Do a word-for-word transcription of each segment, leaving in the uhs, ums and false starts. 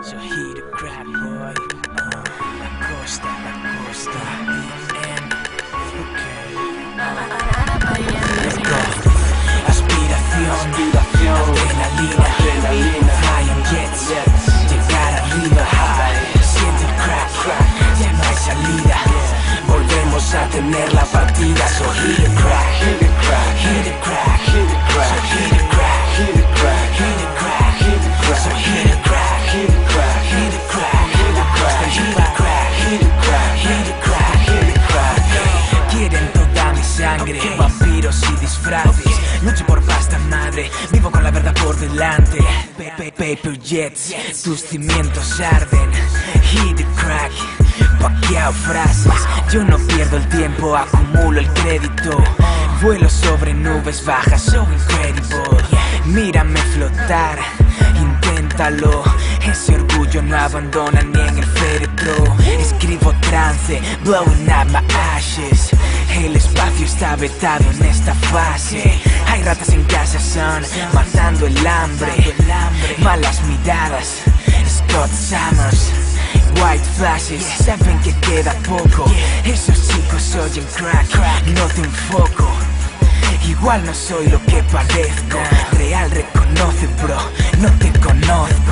So hit the crack, boy. Uh, la costa, la costa. And okay. Let's go. Aspiración, aspiración. Adrenalina, adrenalina. Flying jets, jets. Llegar arriba, high. Siente el crack, crack. Ya no hay salida. Volvemos a tener la partida. So hit the crack, hit the crack, hit the crack, hit the crack. So hit the crack, hit the crack, hit the crack, hit the crack. So hit the crack, hit the crack, hit the crack, hit the crack, hit the crack, hit the crack, hit the crack, hit the crack. Quieren toda mi sangre, vampiros y disfraces. Lucho por pasta madre, vivo con la verdad por delante. Paper jets, tus cimientos arden. Hit the crack, paqueado frases. Yo no pierdo el tiempo, acumulo el crédito. Vuelo sobre nubes bajas, so incredible. Mírame flotar, inténtalo. Ese orgullo no abandona ni en el féretro. Escribo trance, blowing up my ashes. El espacio está vetado en esta fase. Hay ratas en casa, son matando el hambre. Malas miradas, Scott Summers. White flashes, saben que queda poco. Esos chicos oyen crack, no te enfoco. Igual no soy lo que parezco. Real reconoce, bro, no te conozco.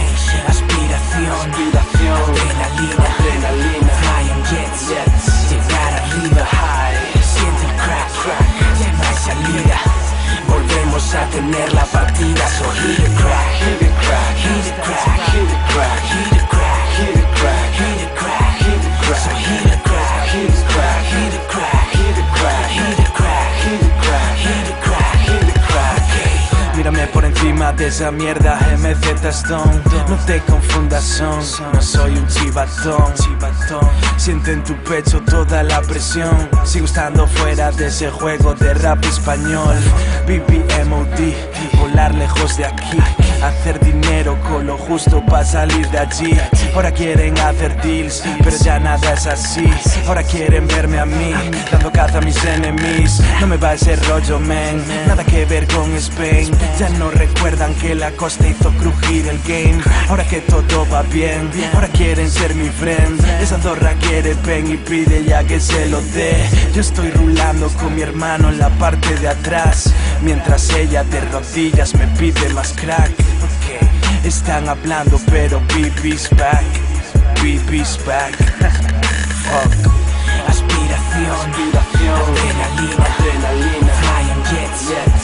Aspiración, adrenalina, adrenalina. Flying jets, jets. Llegar arriba, high. Siente el crack, crack. Ya no hay salida. Volvemos a tener la partida. So hit the crack, hit the crack, hit the crack, hit the crack, hit the crack, hit the crack, hit the crack, hit the crack. So hit the crack, hit the crack, hit the crack, hit the crack, hit the crack, hit the crack, hit the crack, hit the crack. Mírame por encima de esa mierda, M Z Stone. No te confundas, son, no soy un chivatón. Siente en tu pecho toda la presión. Sigo estando fuera de ese juego de rap español. B B M O D, volar lejos de aquí. Hacer dinero con lo justo para salir de allí. Ahora quieren hacer deals, pero ya nada es así. Ahora quieren verme a mí, dando caza a mis enemies. No me va ese rollo, man, nada que ver con Spain. Ya no recuerdan que la costa hizo crujir el game. Ahora que todo va bien, ahora quieren ser mi friend. Esa zorra quiere pen y pide ya que se lo dé. Yo estoy rulando con mi hermano en la parte de atrás, mientras ella de rodillas me pide más crack. Okay. Están hablando pero B B's back, B B's back. Fuck. Aspiración, adrenalina, adrenalina. Flying jets, jets.